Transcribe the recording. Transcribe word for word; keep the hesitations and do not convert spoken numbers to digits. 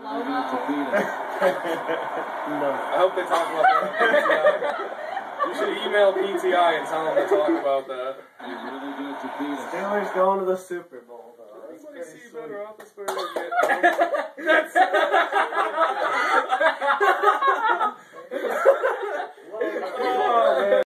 No. I hope they talk about that. You should email P T I and tell them to talk about that. Steelers going to the Super Bowl, though. Everybody see better off the Spurs get. That's